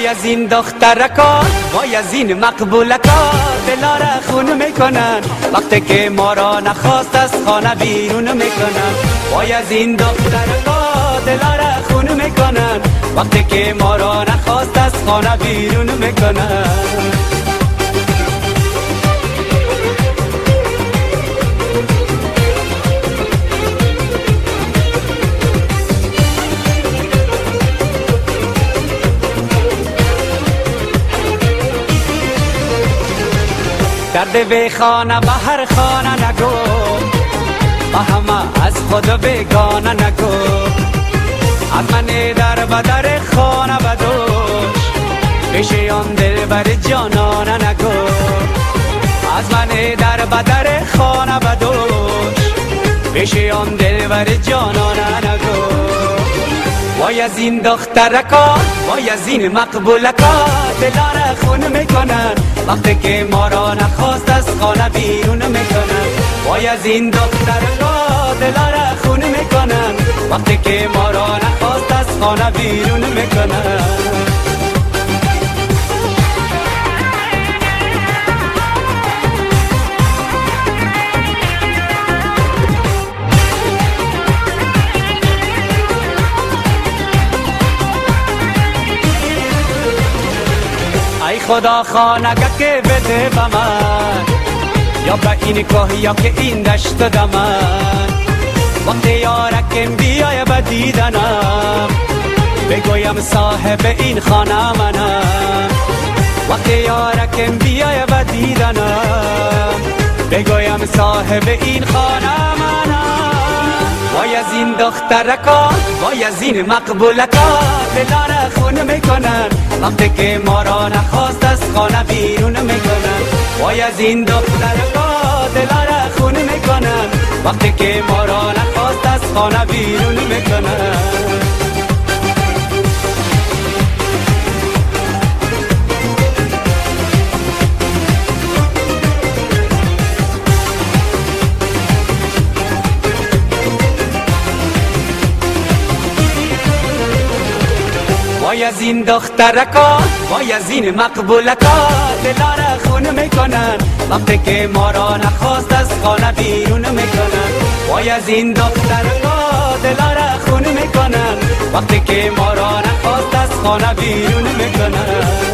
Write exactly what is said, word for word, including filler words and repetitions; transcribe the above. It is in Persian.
از این دخترکا وای از این مقبولکا دلا را خون میکنن وقتی که ما را نخواست از خانه بیرون میکنن. وای از این دخترکا دلا را خون میکنن وقتی که ما را نخواست از خانه بیرون میکنن. درد به خانه به هر خانه نگو با همه از خود بگانه نگو. از من در بدر خانه بدوش پیش آن دل بر جانانه نگو. از من در بدر خانه بدوش پیش آن دل بر جانانه نگو. وای از این دخترکا وای از این مقبولکا دلا را خون میکنن وقتی که ما را نخواست از خانه بیرون میکنن. وای از این دخترکا دلا را خون میکنن وقتی که ما را نخواست از خانه بیرون میکنن. ای خدا خانگه که بده به من یا به این کوه یا که این دشت دمن. وقتی یارکم بیای به دیدنم بگویم صاحب این خانه منم. وقتی یارکم بیای به دیدنم بگویم صاحب این خانه منم. وای از این دخترکا وای از این مقبولکا دلا را خون میکنن وقتی که ما را نخواست از خانه بیرون میکنن. وای از این دخترکا دلا را خون میکنن وقتی که ما را نخواست از خانه بیرون میکنن. وای از این دخترکا وای از این مقبولکا دلا را خون میکنن وقتی که ما را نخواست از خانه بیرون میکنن. وای از این دخترکا دلا را خون میکنن وقتی که ما را نخواست از خانه بیرون میکنن.